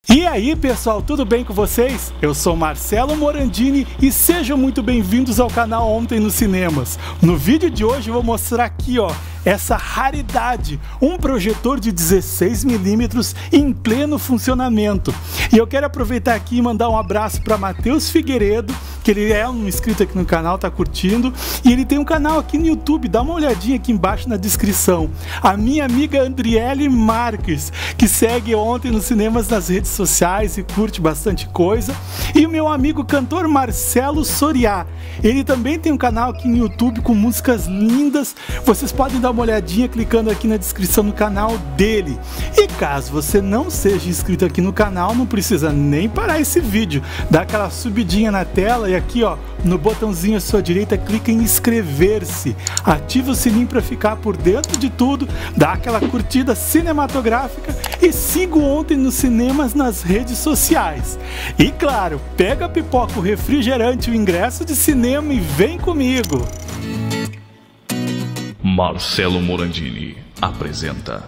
E aí pessoal, tudo bem com vocês? Eu sou Marcelo Morandini e sejam muito bem-vindos ao canal Ontem nos Cinemas. No vídeo de hoje eu vou mostrar aqui, ó, essa raridade, um projetor de 16mm em pleno funcionamento. E eu quero aproveitar aqui e mandar um abraço para Matheus Figueiredo, que ele é um inscrito aqui no canal, tá curtindo, e ele tem um canal aqui no YouTube, dá uma olhadinha aqui embaixo na descrição. A minha amiga Andriele Marques, que segue Ontem nos Cinemas nas redes sociais e curte bastante coisa, e o meu amigo cantor Marcelo Soriá. Ele também tem um canal aqui no YouTube com músicas lindas, vocês podem dar uma olhadinha clicando aqui na descrição do canal dele. E caso você não seja inscrito aqui no canal, não precisa nem parar esse vídeo, dá aquela subidinha na tela e aqui, ó, no botãozinho à sua direita, clica em inscrever-se, ativa o sininho para ficar por dentro de tudo, dá aquela curtida cinematográfica e siga o Ontem nos Cinemas nas redes sociais. E claro, pega a pipoca, o refrigerante, o ingresso de cinema e vem comigo! Marcelo Morandini apresenta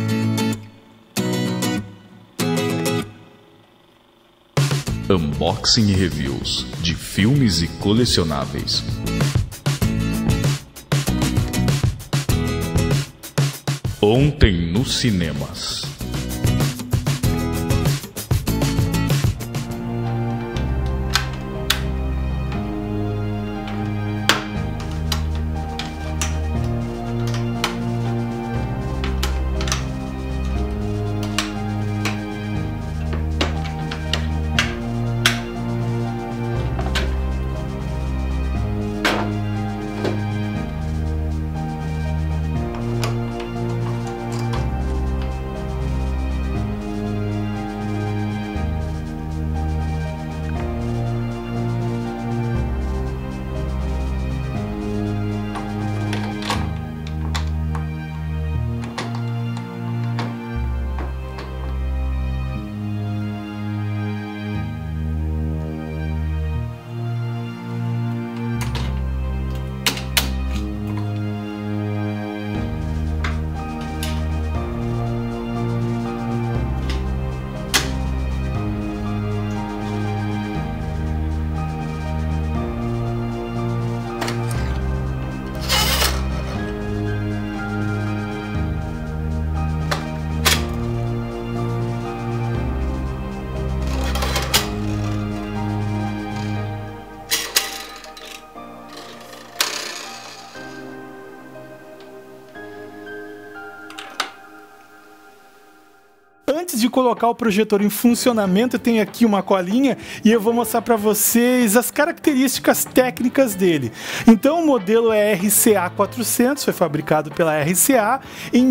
Unboxing e Reviews de filmes e colecionáveis. Ontem nos Cinemas. Antes de colocar o projetor em funcionamento, eu tenho aqui uma colinha e eu vou mostrar para vocês as características técnicas dele. Então o modelo é RCA 400, foi fabricado pela RCA em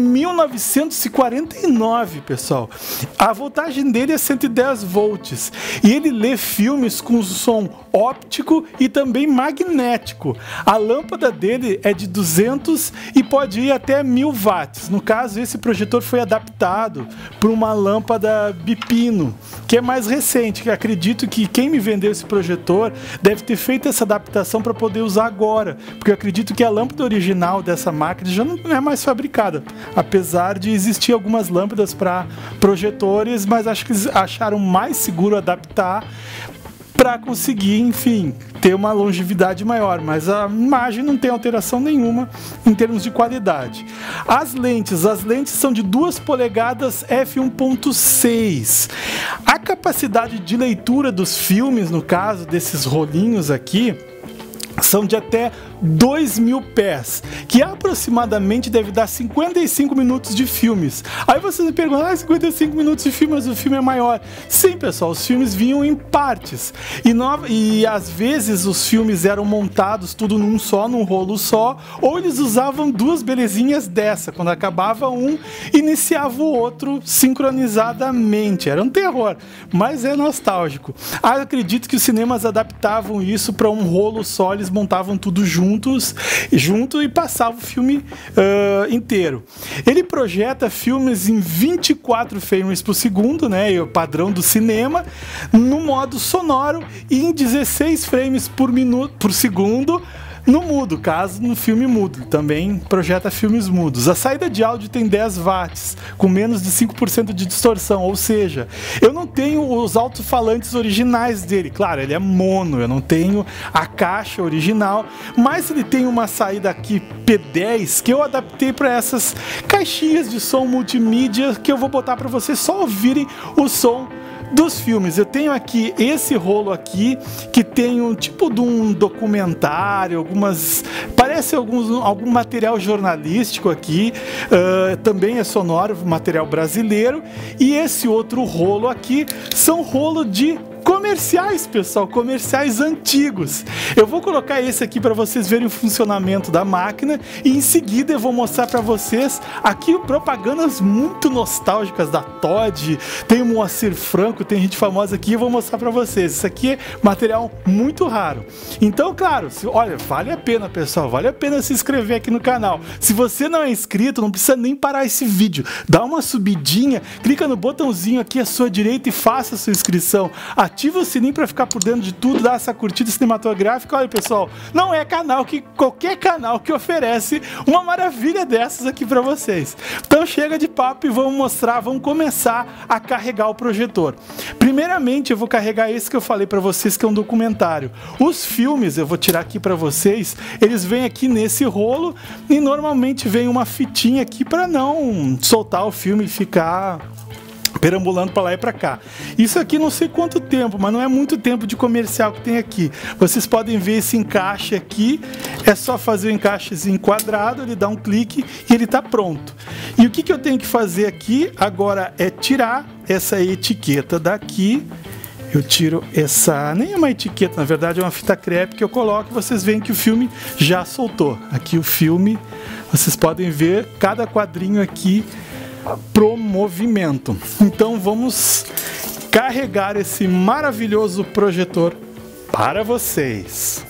1949, pessoal. A voltagem dele é 110 volts e ele lê filmes com som óptico e também magnético. A lâmpada dele é de 200 e pode ir até 1000 watts. No caso, esse projetor foi adaptado para uma lâmpada Bipino, que é mais recente, que acredito que quem me vendeu esse projetor deve ter feito essa adaptação para poder usar agora, porque eu acredito que a lâmpada original dessa máquina já não é mais fabricada, apesar de existir algumas lâmpadas para projetores, mas acho que eles acharam mais seguro adaptar para conseguir, enfim, ter uma longevidade maior, mas a imagem não tem alteração nenhuma em termos de qualidade. As lentes são de 2 polegadas f1.6. A capacidade de leitura dos filmes, no caso desses rolinhos aqui, são de até 2000 pés, que aproximadamente deve dar 55 minutos de filmes. Aí vocês me perguntam, 55 minutos de filme, mas o filme é maior. Sim, pessoal, os filmes vinham em partes. E às vezes os filmes eram montados tudo num rolo só, ou eles usavam duas belezinhas dessa. Quando acabava um, iniciava o outro sincronizadamente. Era um terror, mas é nostálgico. Acredito que os cinemas adaptavam isso para um rolo só, eles montavam tudo junto e passava o filme inteiro. Ele projeta filmes em 24 frames por segundo, né, o padrão do cinema, no modo sonoro, e em 16 frames por segundo, no mudo, caso no filme mudo. Também projeta filmes mudos. A saída de áudio tem 10 watts, com menos de 5% de distorção, ou seja, eu não tenho os alto-falantes originais dele. Claro, ele é mono, eu não tenho a caixa original, mas ele tem uma saída aqui P10 que eu adaptei para essas caixinhas de som multimídia que eu vou botar para vocês só ouvirem o som dos filmes. Eu tenho aqui esse rolo aqui que tem um tipo de um documentário, parece algum material jornalístico aqui, também é sonoro, material brasileiro, e esse outro rolo aqui são rolo de comerciais, pessoal, comerciais antigos. Eu vou colocar esse aqui para vocês verem o funcionamento da máquina e em seguida eu vou mostrar para vocês aqui propagandas muito nostálgicas da Toddy, tem o Moacir Franco, tem gente famosa aqui, eu vou mostrar para vocês. Isso aqui é material muito raro. Então, claro, olha, vale a pena, pessoal, vale a pena se inscrever aqui no canal. Se você não é inscrito, não precisa nem parar esse vídeo. Dá uma subidinha, clica no botãozinho aqui à sua direita e faça a sua inscrição. Ativa o sininho para ficar por dentro de tudo, dá essa curtida cinematográfica. Olha, pessoal, não é qualquer canal que oferece uma maravilha dessas aqui para vocês. Então chega de papo e vamos começar a carregar o projetor. Primeiramente eu vou carregar esse que eu falei para vocês, que é um documentário. Os filmes, eu vou tirar aqui para vocês, eles vêm aqui nesse rolo e normalmente vem uma fitinha aqui para não soltar o filme e ficar perambulando para lá e para cá. Isso aqui não sei quanto tempo, mas não é muito tempo de comercial que tem aqui. Vocês podem ver esse encaixe aqui, é só fazer o encaixezinho quadrado, ele dá um clique e ele está pronto. E o que eu tenho que fazer aqui agora é tirar essa etiqueta daqui. Eu tiro essa, nem é uma etiqueta, na verdade é uma fita crepe que eu coloco e vocês veem que o filme já soltou. Aqui o filme, vocês podem ver cada quadrinho aqui pro movimento. Então vamos carregar esse maravilhoso projetor para vocês.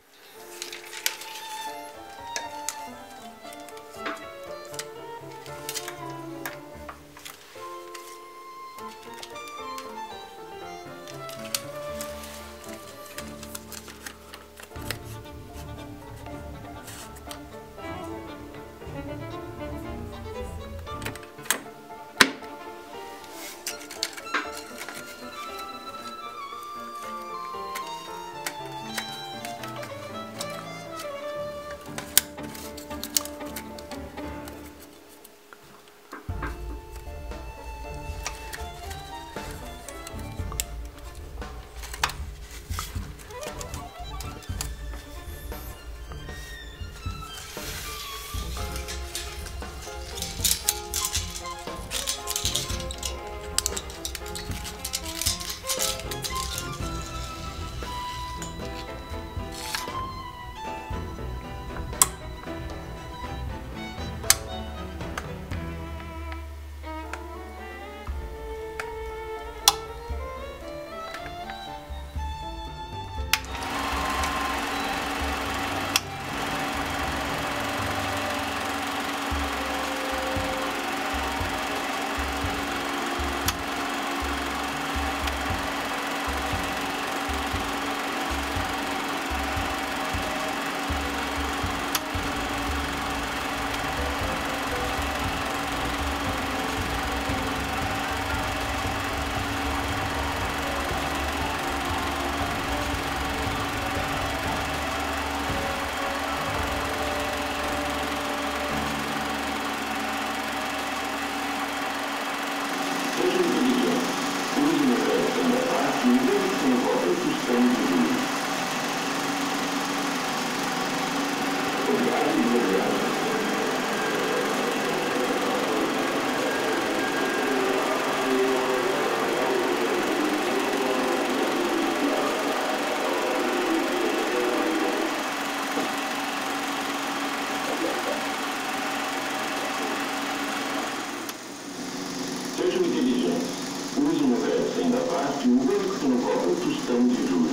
Sejam inteligentes. Use uma credencial da parte e o banco que não cobra tostão de juros.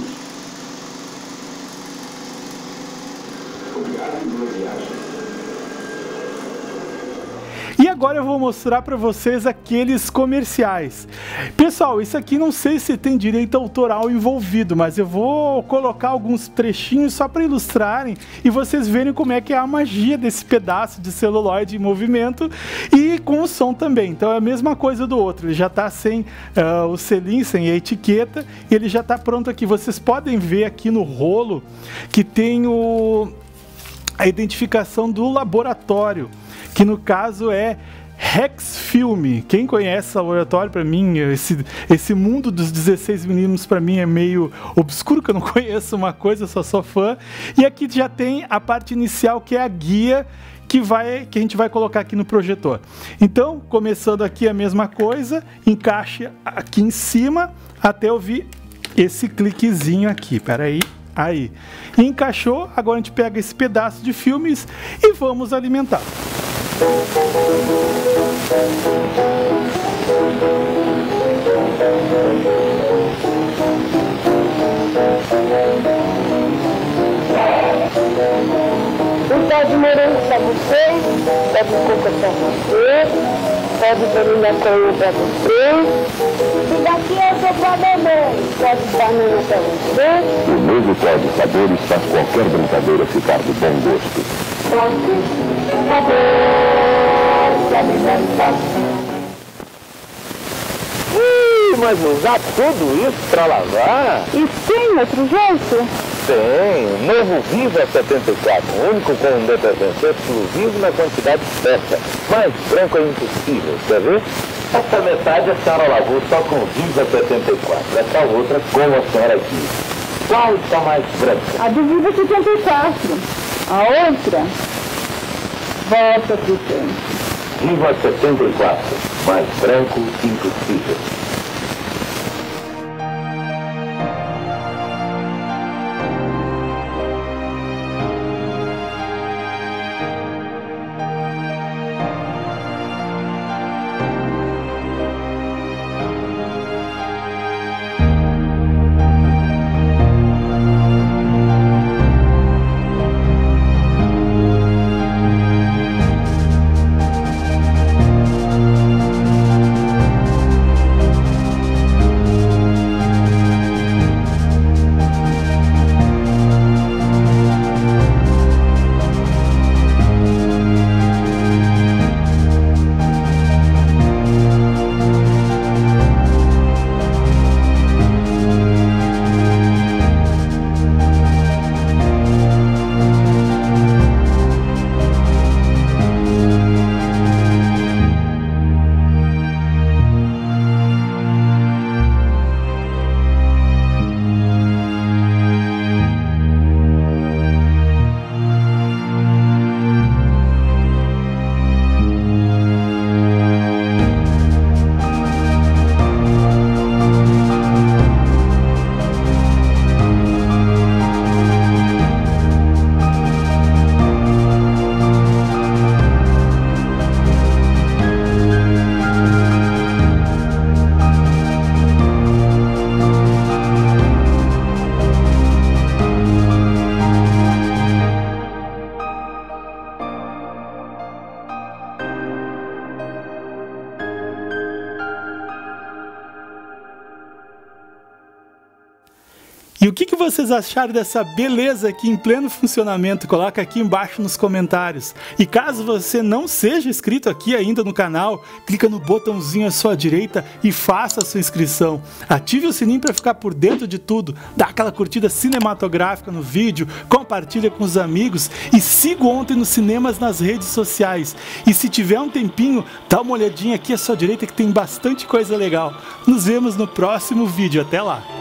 Obrigado e boa viagem. E agora eu vou mostrar para vocês aqueles comerciais. Pessoal, isso aqui não sei se tem direito autoral envolvido, mas eu vou colocar alguns trechinhos só para ilustrarem e vocês verem como é que é a magia desse pedaço de celuloide em movimento e com o som também. Então é a mesma coisa do outro, ele já está sem o selinho, sem a etiqueta, e ele já está pronto aqui. Vocês podem ver aqui no rolo que tem a identificação do laboratório, que no caso é Rex Film. Quem conhece o laboratório, para mim, esse mundo dos 16mm para mim é meio obscuro, que eu não conheço uma coisa, eu só sou fã. E aqui já tem a parte inicial, que é a guia que a gente vai colocar aqui no projetor. Então, começando aqui a mesma coisa, encaixe aqui em cima até ouvir esse cliquezinho aqui. Peraí. Aí, encaixou, agora a gente pega esse pedaço de filmes e vamos alimentar. Um pé de morango para vocês, pé de coco para vocês, pé de banana para vocês. E daqui eu sou para beber, pé de banana para vocês. O novo pó de sabores faz qualquer brincadeira ficar de bom gosto. Mas usar tudo isso para lavar? E tem outro jeito? Tem, novo Viva 74, único com um detergente exclusivo na quantidade certa. Mais branco é impossível, quer ver? Essa metade a senhora lavou só com Viva 74, essa outra como a senhora aqui. Qual está mais branca? A do Viva 74. A outra, volta pro tempo. Viva 74, mais branco impossível. E o que vocês acharam dessa beleza aqui em pleno funcionamento? Coloca aqui embaixo nos comentários. E caso você não seja inscrito aqui ainda no canal, clica no botãozinho à sua direita e faça a sua inscrição. Ative o sininho para ficar por dentro de tudo, dá aquela curtida cinematográfica no vídeo, compartilha com os amigos e siga o Ontem nos Cinemas nas redes sociais. E se tiver um tempinho, dá uma olhadinha aqui à sua direita que tem bastante coisa legal. Nos vemos no próximo vídeo. Até lá!